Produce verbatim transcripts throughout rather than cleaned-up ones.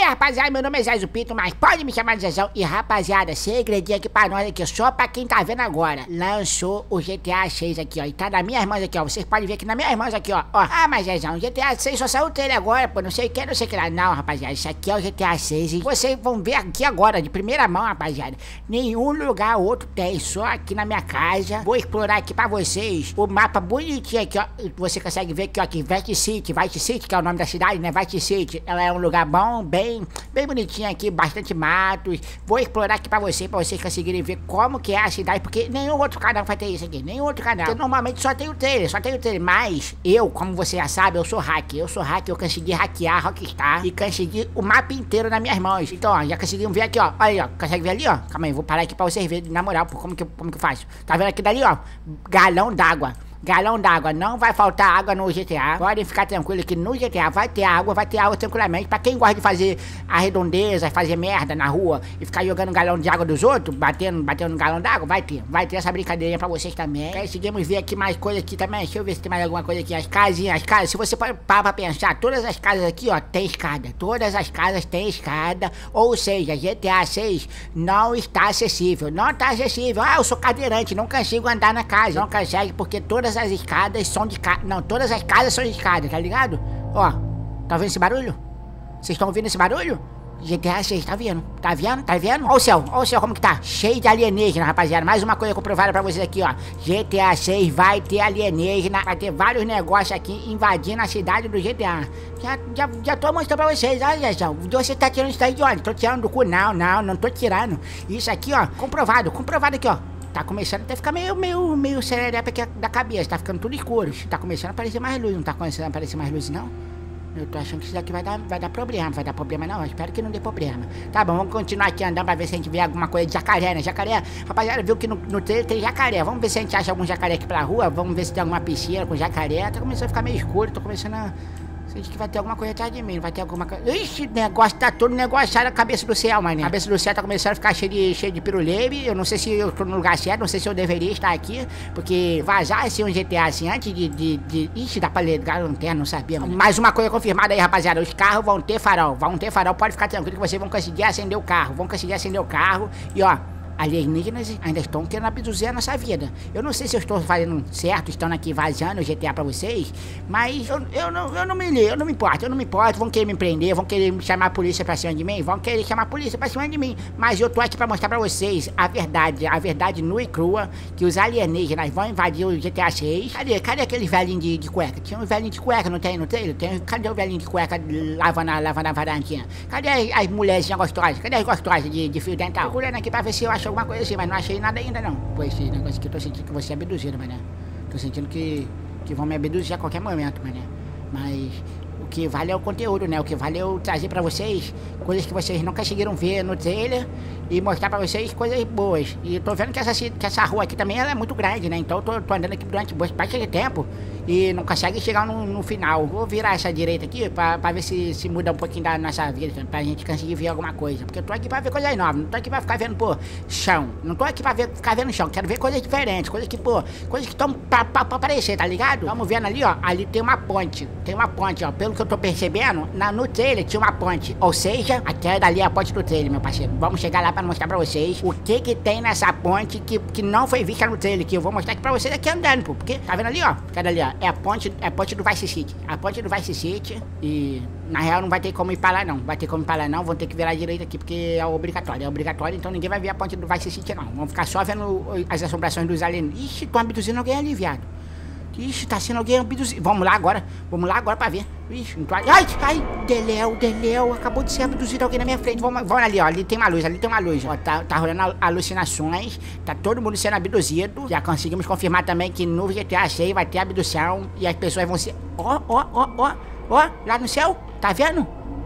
rapaziada, meu nome é Zé Zupito, mas pode me chamar de Zezão. E rapaziada, segredinho aqui pra nós aqui, só pra quem tá vendo agora. Lançou o G T A seis aqui, ó, e tá nas minhas mãos aqui, ó. Vocês podem ver aqui nas minhas mãos aqui, ó, ó. Ah, mas Zezão, o G T A seis só saiu o trailer agora, pô, não sei o que, não sei o que lá. Não, rapaziada, isso aqui é o G T A seis e vocês vão ver aqui agora, de primeira mão, rapaziada. Nenhum lugar outro tem, só aqui na minha casa. Vou explorar aqui pra vocês o mapa bonitinho aqui, ó. Você consegue ver aqui, ó, aqui, Vice City, Vice City, que é o nome da cidade, né, Vice City. Ela é um lugar bom, bem, bem bonitinho aqui, bastante matos. Vou explorar aqui pra vocês, pra vocês conseguirem ver como que é a cidade, porque nenhum outro canal vai ter isso aqui, nenhum outro canal. Porque normalmente só tem o trailer, só tem o trailer, mas eu, como você já sabe, eu sou hacker, eu sou hacker, eu consegui hackear a Rockstar e consegui o mapa inteiro nas minhas mãos. Então, ó, já conseguiram ver aqui, ó, olha aí, ó, consegue ver ali, ó? Calma aí, vou parar aqui pra vocês verem, na moral, pô, como que, como que eu faço? Tá vendo aqui dali, ó? Galão d'água. Galão d'água, não vai faltar água no G T A. Podem ficar tranquilos que no G T A vai ter água, vai ter água tranquilamente. Pra quem gosta de fazer a redondeza, fazer merda na rua e ficar jogando galão de água dos outros, batendo, batendo no galão d'água, vai ter. Vai ter essa brincadeirinha pra vocês também. Aí seguimos ver aqui mais coisa aqui também. Deixa eu ver se tem mais alguma coisa aqui. As casinhas, as casas. Se você parar pra pensar, todas as casas aqui, ó, tem escada. Todas as casas têm escada. Ou seja, G T A seis não está acessível. Não está acessível. Ah, eu sou cadeirante, não consigo andar na casa. Não consegue porque todas as escadas são de casa. Não, todas as casas são de escada, tá ligado? Ó, tá vendo esse barulho? Vocês estão ouvindo esse barulho? G T A seis, tá vendo? Tá vendo? Tá vendo? Ó o céu, ó o céu como que tá. Cheio de alienígena, rapaziada. Mais uma coisa comprovada pra vocês aqui, ó. G T A seis vai ter alienígena. Vai ter vários negócios aqui invadindo a cidade do G T A. Já, já, já tô mostrando pra vocês, olha, Zezão. Você tá tirando isso daí de onde? Tô tirando do cu, não, não, não tô tirando. Isso aqui, ó, comprovado, comprovado aqui, ó. Tá começando até a ficar meio, meio, meio serelepe aqui da cabeça, tá ficando tudo escuro. Tá começando a aparecer mais luz, não tá começando a aparecer mais luz, não? Eu tô achando que isso daqui vai dar, vai dar problema, vai dar problema não, eu espero que não dê problema. Tá bom, vamos continuar aqui andando pra ver se a gente vê alguma coisa de jacaré, né? Jacaré, rapaziada, viu que no, no trailer tem jacaré. Vamos ver se a gente acha algum jacaré aqui pra rua, vamos ver se tem alguma piscina com jacaré. Tá começando a ficar meio escuro, tô começando a... Sente que vai ter alguma coisa atrás de mim, vai ter alguma coisa... Ixi, o negócio tá todo negociado na cabeça do céu, mano. A cabeça do céu tá começando a ficar cheio de, cheio de pirulebe. Eu não sei se eu tô no lugar certo, não sei se eu deveria estar aqui. Porque vazar assim um G T A assim antes de... de, de... Ixi, dá pra ligar a lanterna, não sabia, mano. Mais uma coisa confirmada aí, rapaziada. Os carros vão ter farol, vão ter farol. Pode ficar tranquilo que vocês vão conseguir acender o carro. Vão conseguir acender o carro e ó... alienígenas ainda estão querendo abduzir a nossa vida. Eu não sei se eu estou fazendo certo, estando aqui vazando o G T A pra vocês, mas eu, eu, não, eu não me ligo, eu não me importo, eu não me importo. Vão querer me prender, vão querer chamar a polícia pra cima de mim, vão querer chamar a polícia pra cima de mim, mas eu tô aqui pra mostrar pra vocês a verdade, a verdade nua e crua, que os alienígenas vão invadir o G T A seis. Cadê? Cadê aquele velhinho de, de cueca? Tinha um velhinho de cueca, não tem no trailer? Tem, cadê o velhinho de cueca lavando a, lavando a varandinha? Cadê as, as mulherzinhas gostosas? Cadê as gostosas de, de fio dental? Procurando aqui pra ver se eu acho alguma coisa assim, mas não achei nada ainda não. Pô, esse negócio aqui eu tô sentindo que você é abduzido, mané. Tô sentindo que, que vão me abduzir a qualquer momento, mané. Mas o que vale é o conteúdo, né? O que vale é eu trazer pra vocês coisas que vocês não conseguiram ver no trailer e mostrar pra vocês coisas boas. E eu tô vendo que essa, que essa rua aqui também ela é muito grande, né? Então eu tô, tô andando aqui durante bastante tempo e não consegue chegar no, no final. Vou virar essa direita aqui pra, pra ver se, se muda um pouquinho da nossa vida, pra gente conseguir ver alguma coisa. Porque eu tô aqui pra ver coisas novas, não tô aqui pra ficar vendo, pô, chão. Não tô aqui pra ver, ficar vendo chão, quero ver coisas diferentes, coisas que, pô, coisas que estão pra, pra, pra aparecer, tá ligado? Vamos vendo ali, ó, ali tem uma ponte, tem uma ponte, ó, pelo que eu tô percebendo, na, no trailer tinha uma ponte, ou seja, aquela dali é a ponte do trailer, meu parceiro. Vamos chegar lá pra mostrar pra vocês o que que tem nessa ponte que, que não foi vista no trailer, que eu vou mostrar aqui pra vocês aqui andando, pô, porque, tá vendo ali, ó, cada ali, ó, é a ponte, é a ponte do Vice City, a ponte do Vice City e... Na real não vai ter como ir pra lá não, vai ter como ir pra lá não, vão ter que virar a direita aqui porque é obrigatório, é obrigatório, então ninguém vai ver a ponte do Vice City não, vamos ficar só vendo as assombrações dos alienígenas. Ixi, tô abduzindo alguém ali, viado. Ixi, tá sendo alguém abduzido, vamos lá agora, vamos lá agora pra ver. Ixi, não tô... Ai, ai, Deléu, Deléu, acabou de ser abduzido alguém na minha frente, vamos, vamos ali, ó, ali tem uma luz, ali tem uma luz, ó, tá, tá rolando alucinações, tá todo mundo sendo abduzido, já conseguimos confirmar também que no G T A seis vai ter abdução e as pessoas vão ser... Ó, ó, ó, ó, ó, lá no céu, tá vendo?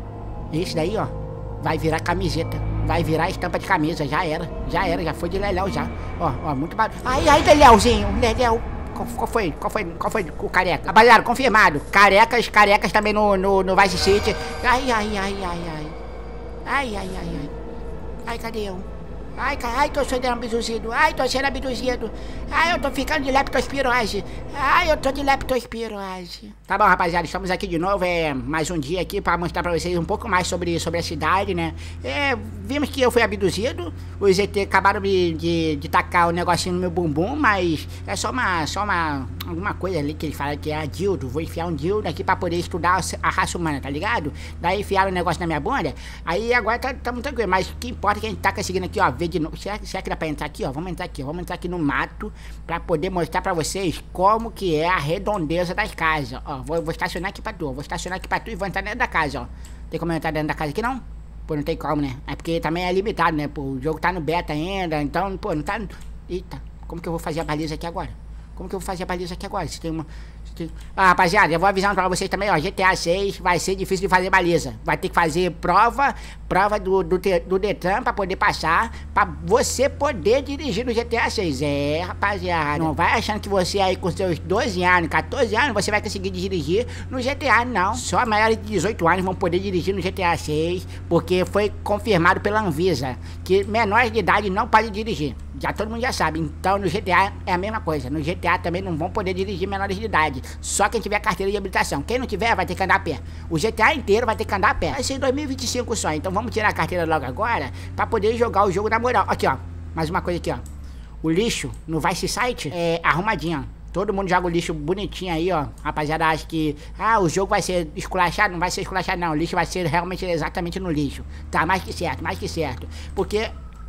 Esse daí, ó, vai virar camiseta, vai virar estampa de camisa, já era, já era, já foi de Leléu já, ó, ó, muito barulho. Ai, ai, Deléuzinho, Leléu. Qual, qual foi? Qual foi? Qual foi o careca? Rapaziada, confirmado. Carecas, carecas também no, no, no Vice City. Ai, ai, ai, ai, ai. Ai, ai, ai, ai. Ai, cadê eu? Ai, cara, ai, tô sendo abduzido. Ai, tô sendo abduzido. Ai, eu tô ficando de leptospirose. Ai, eu tô de leptospirose. Tá bom, rapaziada, estamos aqui de novo. É mais um dia aqui pra mostrar pra vocês um pouco mais sobre, sobre a cidade, né? É, vimos que eu fui abduzido. Os E T acabaram de, de, de tacar o negocinho no meu bumbum, mas é só uma, só uma, alguma coisa ali que eles falam que é a dildo. Vou enfiar um dildo aqui pra poder estudar a raça humana, tá ligado? Daí enfiaram o negócio na minha bunda. Aí agora tá, tá muito tranquilo, mas o que importa é que a gente tá conseguindo aqui, ó, ver de novo. Será, será que dá pra entrar aqui, ó? Vamos entrar aqui, ó. Vamos entrar aqui no mato pra poder mostrar pra vocês como que é a redondeza das casas, ó. Vou, vou estacionar aqui pra tu, vou estacionar aqui pra tu e vou entrar dentro da casa, ó. Tem como eu entrar dentro da casa aqui, não? Pô, não tem como, né? É porque também é limitado, né? Pô, o jogo tá no beta ainda, então, pô, não tá... Eita, como que eu vou fazer a baliza aqui agora? Como que eu vou fazer a baliza aqui agora? Se tem uma... Se tem... Ah, rapaziada, eu vou avisando pra vocês também, ó. G T A seis vai ser difícil de fazer baliza. Vai ter que fazer prova, prova do, do, do Detran pra poder passar, pra você poder dirigir no G T A seis. É, rapaziada, não vai achando que você aí com seus doze anos, quatorze anos, você vai conseguir dirigir no G T A, não. Só maiores de dezoito anos vão poder dirigir no G T A seis, porque foi confirmado pela Anvisa que menores de idade não podem dirigir. Já todo mundo já sabe, então no G T A é a mesma coisa. No G T A também não vão poder dirigir menores de idade, só quem tiver carteira de habilitação. Quem não tiver vai ter que andar a pé. O G T A inteiro vai ter que andar a pé. Vai ser em dois mil e vinte e cinco só, então vamos tirar a carteira logo agora pra poder jogar o jogo na moral. Aqui, ó, mais uma coisa aqui, ó. O lixo no Vice Site é arrumadinho, ó. Todo mundo joga o lixo bonitinho aí, ó. Rapaziada acha que, ah, o jogo vai ser esculachado. Não vai ser esculachado, não. O lixo vai ser realmente exatamente no lixo. Tá, mais que certo, mais que certo. Porque...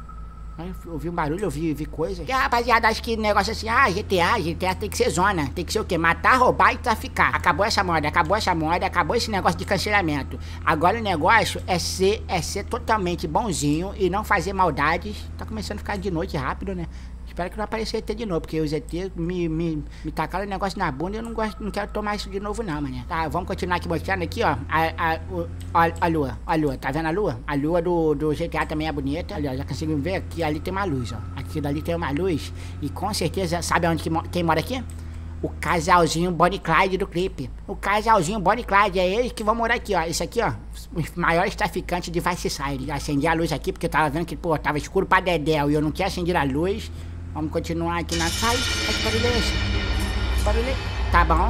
eu ouvi um barulho, eu vi, vi coisa. E a rapaziada acha que negócio assim, ah, G T A, G T A tem que ser zona. Tem que ser o quê? Matar, roubar e traficar. Acabou essa moda, acabou essa moda, acabou esse negócio de cancelamento. Agora o negócio é ser, é ser totalmente bonzinho e não fazer maldades. Tá começando a ficar de noite rápido, né? Espero que não apareça E T de novo, porque os E T me, me, me tacaram o negócio na bunda e eu não, gosto, não quero tomar isso de novo não, mané. Tá, vamos continuar aqui mostrando aqui, ó, a, a, o, a, a lua, a lua, tá vendo a lua? A lua do, do G T A também é bonita, ali ó, já conseguimos ver que ali tem uma luz, ó. Aqui dali tem uma luz e com certeza, sabe onde que, quem mora aqui? O casalzinho Bonnie e Clyde do clipe. O casalzinho Bonnie e Clyde, é eles que vão morar aqui, ó. Esse aqui, ó, os maiores traficantes de Vice City. Acendi a luz aqui porque eu tava vendo que, pô, tava escuro pra dedéu e eu não tinha acendido a luz. Vamos continuar aqui na... Sai, ai, que barulho é esse? Que barulho é... Tá bom.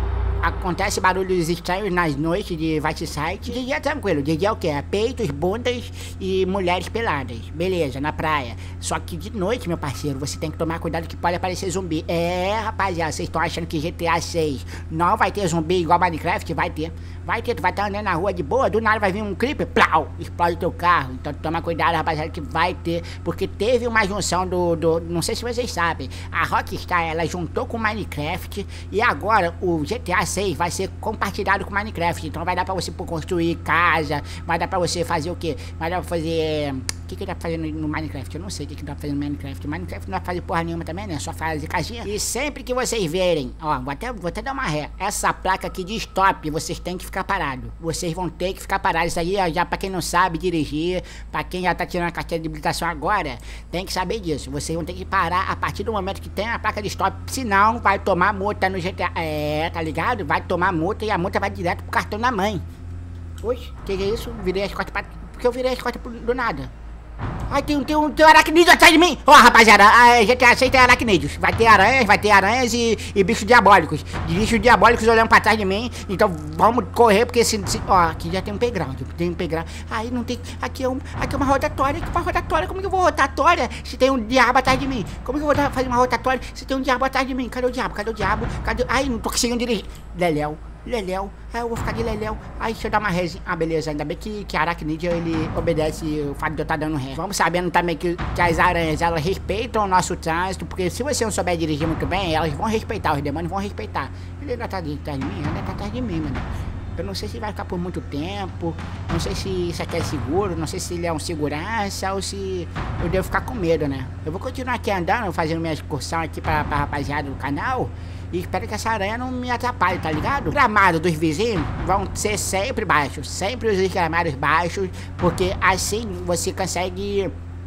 Acontece barulhos estranhos nas noites de Vice Site. De dia é tranquilo, de dia é o quê? Peitos, bundas e mulheres peladas. Beleza, na praia. Só que de noite, meu parceiro, você tem que tomar cuidado que pode aparecer zumbi. É, rapaziada, vocês estão achando que G T A seis não vai ter zumbi igual Minecraft? Vai ter. Vai ter, tu vai estar andando na rua de boa, do nada vai vir um creeper, plau, explode teu carro. Então toma cuidado, rapaziada, que vai ter. Porque teve uma junção do, do... Não sei se vocês sabem. A Rockstar, ela juntou com Minecraft e agora o G T A seis vai ser compartilhado com Minecraft. Então vai dar pra você construir casa, vai dar pra você fazer o quê? Vai dar pra fazer... O que que dá pra fazer no, no Minecraft? Eu não sei o que que dá pra fazer no Minecraft. Minecraft não dá pra fazer porra nenhuma também, né? Só fazer casinha. E sempre que vocês verem, ó, vou até, vou até dar uma ré. Essa placa aqui de stop, vocês têm que ficar parado. Vocês vão ter que ficar parados. Isso aí, ó, já pra quem não sabe dirigir, pra quem já tá tirando a carteira de habilitação agora, tem que saber disso. Vocês vão ter que parar a partir do momento que tem a placa de stop. Senão, vai tomar multa no G T A. É, tá ligado? Vai tomar multa e a multa vai direto pro cartão da mãe. Oxe, que que é isso? Virei as costas pra... Por que eu virei as costas do nada? Ai, tem, tem, um, tem um aracnídeo atrás de mim. Ó, oh, rapaziada, a G T A seis tem aracnídeos. Vai ter aranhas, vai ter aranhas e, e bichos diabólicos. Bichos diabólicos olhando pra trás de mim. Então vamos correr, porque se... se ó, aqui já tem um playground. Tem um playground. Aí não tem... Aqui é, um, aqui é uma rotatória. Aqui é uma rotatória. Como que eu vou rotatória se tem um diabo atrás de mim? Como que eu vou fazer uma rotatória se tem um diabo atrás de mim? Cadê o diabo? Cadê o diabo? Cadê... Ai, não tô conseguindo dirigir. Leléu. Leléu, é, eu vou ficar de Leléu. Aí deixa eu dar uma resinha. Ah, beleza, ainda bem que, que a Aracnídeo, ele obedece o fato de eu estar dando ré. Vamos sabendo também que, que as aranhas, elas respeitam o nosso trânsito, porque se você não souber dirigir muito bem, elas vão respeitar, os demônios vão respeitar. Ele ainda tá atrás de mim? Ainda tá atrás de mim, mano. Eu não sei se vai ficar por muito tempo, não sei se isso aqui é seguro, não sei se ele é um segurança ou se eu devo ficar com medo, né? Eu vou continuar aqui andando, fazendo minha excursão aqui pra, pra rapaziada do canal. E espero que essa aranha não me atrapalhe, tá ligado? O gramado dos vizinhos vão ser sempre baixos. Sempre os gramados baixos. Porque assim você consegue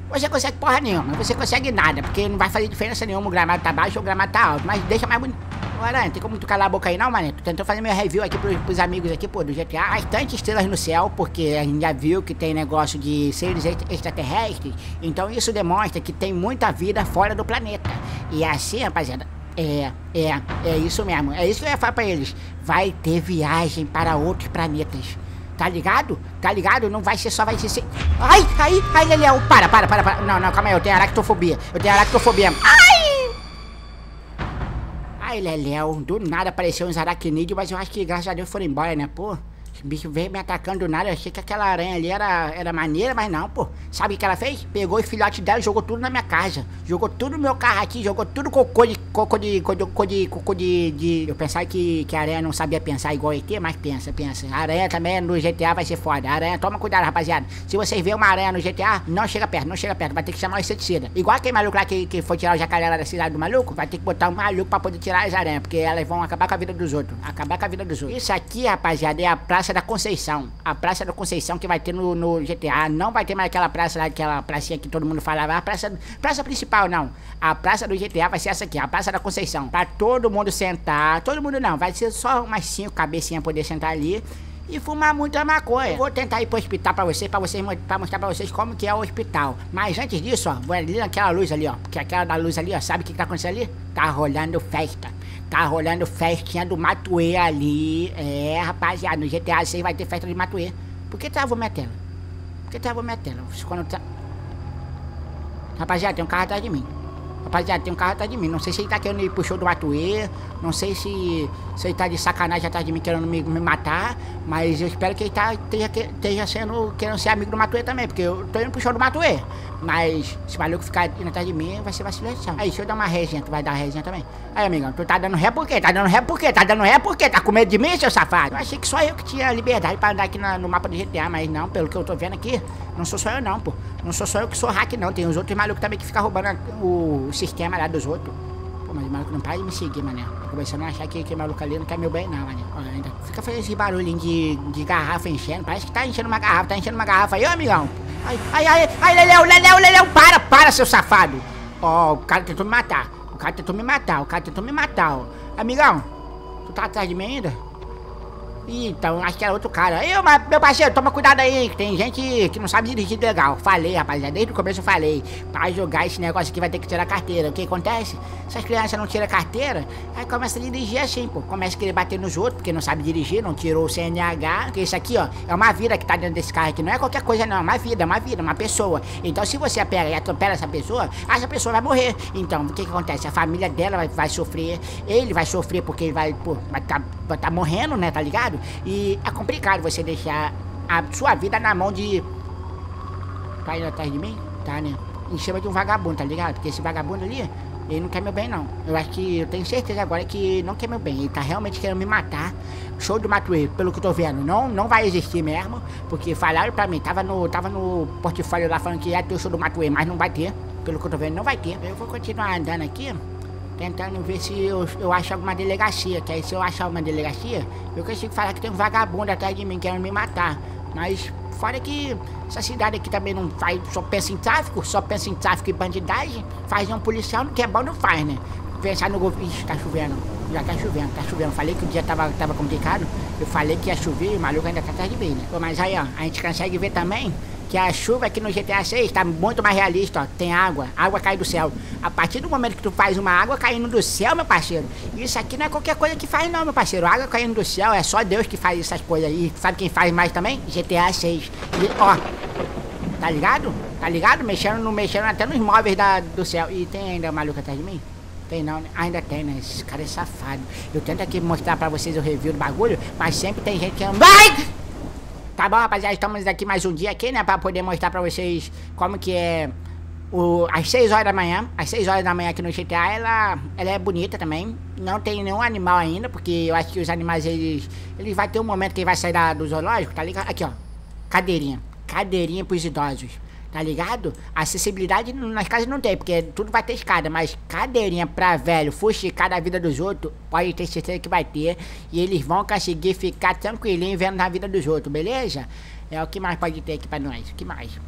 Você consegue porra nenhuma, você consegue nada, porque não vai fazer diferença nenhuma o gramado tá baixo ou o gramado tá alto, mas deixa mais bonito. Ô, Aranha, tem como tu calar a boca aí não, mané? Tu tentou fazer meu review aqui pros, pros amigos aqui, pô, do G T A. Bastante estrelas no céu, porque a gente já viu que tem negócio de seres extraterrestres, então isso demonstra que tem muita vida fora do planeta. E assim, rapaziada, é, é, é isso mesmo, é isso que eu ia falar pra eles. Vai ter viagem para outros planetas. Tá ligado? Tá ligado? Não vai ser só, vai ser... Ai, ai, ai, Leleu, para, para, para, para. Não, não, calma aí, eu tenho aracnofobia. Eu tenho aracnofobia. Ai! Ai, Leleu, do nada apareceu uns aracnídeos, mas eu acho que graças a Deus foram embora, né, pô? Esse bicho veio me atacando do nada, eu achei que aquela aranha ali era, era maneira, mas não, pô. Sabe o que ela fez? Pegou o filhote dela e jogou tudo na minha casa. Jogou tudo no meu carro aqui, jogou tudo cocô de... Cocô de... Cocô de... Cocô de... de... Eu pensava que, que a aranha não sabia pensar igual E T, mas pensa, pensa. A aranha também no G T A vai ser foda. A aranha, toma cuidado, rapaziada. Se vocês verem uma aranha no G T A, não chega perto, não chega perto. Vai ter que chamar o inseticida. Igual aquele maluco lá que, que foi tirar o jacaré lá da cidade do maluco, vai ter que botar um maluco pra poder tirar as aranhas, porque elas vão acabar com a vida dos outros. Acabar com a vida dos outros. Isso aqui, rapaziada, é a Praça da Conceição. A Praça da Conceição que vai ter no, no G T A. Não vai ter mais aquela praça lá, aquela pracinha que todo mundo falava. A praça, praça principal, não. A praça do G T A vai ser essa aqui, a Praça da Conceição. Pra todo mundo sentar. Todo mundo não, vai ser só umas cinco cabecinhas poder sentar ali e fumar muita maconha. Eu vou tentar ir pro hospital pra vocês, pra vocês, pra mostrar pra vocês como que é o hospital. Mas antes disso, ó, vou ali naquela luz ali, ó. Porque aquela da luz ali, ó, sabe o que, que tá acontecendo ali? Tá rolando festa. Tá rolando festinha do Matuê ali. É, rapaziada, no G T A seis vai ter festa de Matuê. Por que travou minha tela? Por que travou minha tela? Quando tá... Rapaziada, tem um carro atrás de mim. Rapaziada, tem um carro atrás de mim. Não sei se ele tá querendo ir pro show do Matuê. Não sei se, se ele tá de sacanagem atrás de mim querendo me, me matar. Mas eu espero que ele tá, esteja, esteja sendo, querendo ser amigo do Matuê também. Porque eu tô indo pro show do Matuê. Mas se o maluco ficar indo atrás de mim, vai ser vacilação. Aí, deixa eu dar uma resinha. Tu vai dar resinha também? Aí, amigão, tu tá dando ré por quê? Tá dando ré por quê? Tá dando ré por quê? Tá com medo de mim, seu safado? Eu achei que só eu que tinha liberdade pra andar aqui na, no mapa do G T A. Mas não, pelo que eu tô vendo aqui, não sou só eu não, pô. Não sou só eu que sou hack, não. Tem os outros malucos também que ficam roubando a, o sistema lá dos outros. Pô, mas o maluco não para de me seguir, mané. Tô começando a achar que aquele maluco ali não quer meu bem, não, mané. Olha, ainda fica fazendo esse barulhinho de, de garrafa enchendo. Parece que tá enchendo uma garrafa, tá enchendo uma garrafa aí, ô amigão. Ai, ai, ai, ai, Leleu, Leleu, Leleu, para, para, seu safado. Ó, oh, o cara tentou me matar. O cara tentou me matar, o cara tentou me matar, ó. Amigão, tu tá atrás de mim ainda? Ih, então, acho que era outro cara. Aí, meu parceiro, toma cuidado aí, que tem gente que não sabe dirigir legal. Falei, rapaziada, desde o começo eu falei. Pra jogar esse negócio aqui vai ter que tirar carteira. O que acontece? Se as crianças não tiram carteira, aí começa a dirigir assim, pô. Começa a querer bater nos outros, porque não sabe dirigir, não tirou o C N H. Porque isso aqui, ó, é uma vida que tá dentro desse carro aqui. Não é qualquer coisa, não. É uma vida, uma vida, uma pessoa. Então, se você pega e atropela essa pessoa, essa pessoa vai morrer. Então, o que que acontece? A família dela vai, vai sofrer. Ele vai sofrer porque ele vai, pô, vai tá, vai tá morrendo, né, tá ligado? E é complicado você deixar a sua vida na mão de... Tá indo atrás de mim? Tá, né? Em cima de um vagabundo, tá ligado? Porque esse vagabundo ali, ele não quer meu bem, não. Eu acho que, eu tenho certeza agora que não quer meu bem. Ele tá realmente querendo me matar. Show do Matuê, pelo que eu tô vendo, não, não vai existir mesmo. Porque falaram pra mim, tava no, tava no portfólio lá falando que ia ter o show do Matuê, mas não vai ter. Pelo que eu tô vendo, não vai ter. Eu vou continuar andando aqui, tentando ver se eu, eu acho alguma delegacia. Que aí se eu achar uma delegacia, eu consigo falar que tem um vagabundo atrás de mim querendo me matar. Mas fora que essa cidade aqui também não faz, só pensa em tráfico, só pensa em tráfico e bandidagem. Faz um policial, que é bom não faz, né? Pensar no governo. Ixi, tá chovendo. Já tá chovendo, tá chovendo. Falei que o dia tava, tava complicado. Eu falei que ia chover e o maluco ainda tá atrás de mim, né? Pô, mas aí, ó, a gente consegue ver também que a chuva aqui no G T A seis tá muito mais realista, ó. Tem água, água cai do céu. A partir do momento que tu faz uma água caindo do céu, meu parceiro, isso aqui não é qualquer coisa que faz não, meu parceiro. Água caindo do céu, é só Deus que faz essas coisas aí. Sabe quem faz mais também? G T A seis. E, ó, tá ligado? Tá ligado? Mexendo, no, mexendo até nos móveis da, do céu. E tem ainda maluco atrás de mim? Tem não, ainda tem, né? Esse cara é safado. Eu tento aqui mostrar pra vocês o review do bagulho, mas sempre tem gente que... Vai! Tá bom, rapaziada, estamos aqui mais um dia aqui, né, pra poder mostrar pra vocês como que é o, às seis horas da manhã, às seis horas da manhã aqui no G T A, ela, ela é bonita também, não tem nenhum animal ainda, porque eu acho que os animais, eles, eles vai ter um momento que ele vai sair da, do zoológico, tá ligado? Aqui, ó, cadeirinha, cadeirinha pros idosos, tá ligado? Acessibilidade nas casas não tem, porque tudo vai ter escada, mas cadeirinha pra velho, fuxicar da vida dos outros, pode ter certeza que vai ter. E eles vão conseguir ficar tranquilinho vendo na vida dos outros, beleza? É o que mais pode ter aqui pra nós, o que mais?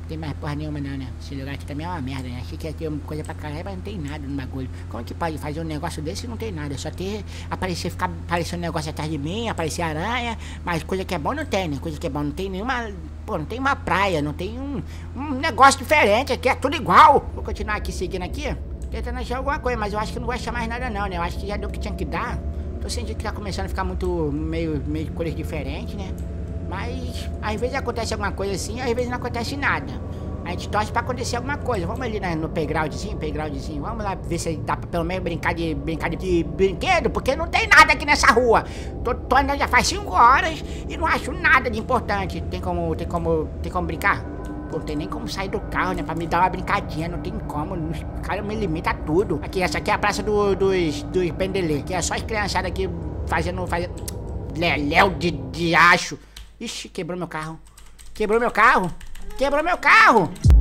Não tem mais porra nenhuma não, né? Esse lugar aqui também é uma merda, né? Achei que ia ter uma coisa pra caralho, mas não tem nada no bagulho. Como que pode fazer um negócio desse e não tem nada? Só ter, aparecer, ficar aparecendo um negócio atrás de mim, aparecer aranha, mas coisa que é bom não tem, né? Coisa que é bom não tem nenhuma... Pô, não tem uma praia, não tem um, um negócio diferente aqui, é tudo igual. Vou continuar aqui seguindo aqui, tentando achar alguma coisa, mas eu acho que não vai achar mais nada não, né? Eu acho que já deu o que tinha que dar. Tô sentindo que tá começando a ficar muito meio, meio cores diferentes, né? Mas às vezes acontece alguma coisa assim, às vezes não acontece nada. A gente torce pra acontecer alguma coisa. Vamos ali né, no playgroundzinho, playgroundzinho. Vamos lá ver se dá pra pelo menos brincar de, brincar de, de brinquedo, porque não tem nada aqui nessa rua. Tô, tô andando já faz cinco horas e não acho nada de importante. Tem como, tem como, tem como brincar? Pô, não tem nem como sair do carro, né? Pra me dar uma brincadinha, não tem como. Os caras me limitam tudo. Aqui, essa aqui é a praça do, dos, dos Pendelê, que é só as criançadas aqui fazendo, fazendo... Leléu de, de acho. Ixi, quebrou meu carro. Quebrou meu carro. Quebrou meu carro.